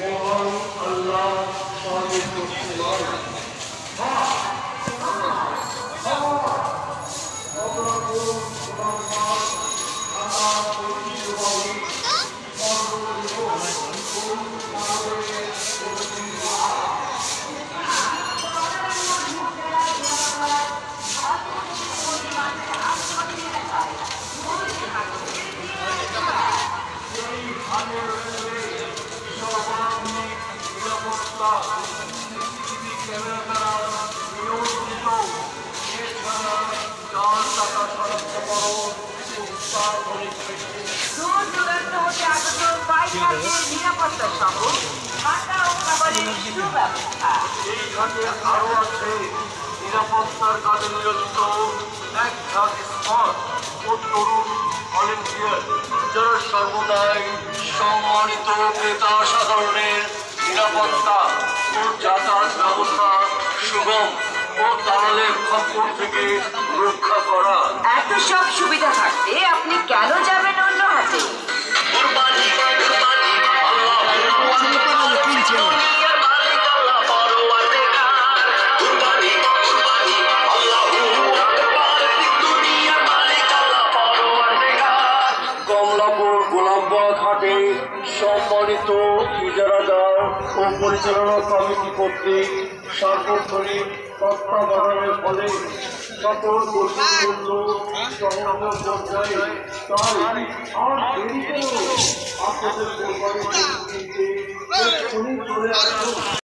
মহান আল্লাহ সর্বশক্তিমান। আরো আছে নিরাপত্তার কাজে নিয়োজিত 1,000 স্মার্ট ও তরুণ ভলেন্টিয়ার, যারা সর্বদাই সম্মানিত ক্রেতা সাধারণের নিরাপত্তা ও যাতায়াত ব্যবস্থা সুগম ও দালালের খপ্পর থেকে রক্ষা করা। এত সব সুবিধা থাকতে আপনি কেন যাবেন অন্য হাতে? কমলাপুর গোলাপবাগ হাটে সম্মানিত ইজারাদার ও পরিচালনা কমিটি কর্তৃক সার্বক্ষণিক তত্ত্বাবধানের ফলে সকল কর্তৃপক্ষ সমগ্র পর্যায়ে তাই আর দেরি করে আপনাদের কোরবানি কিনতে চলে আসুন।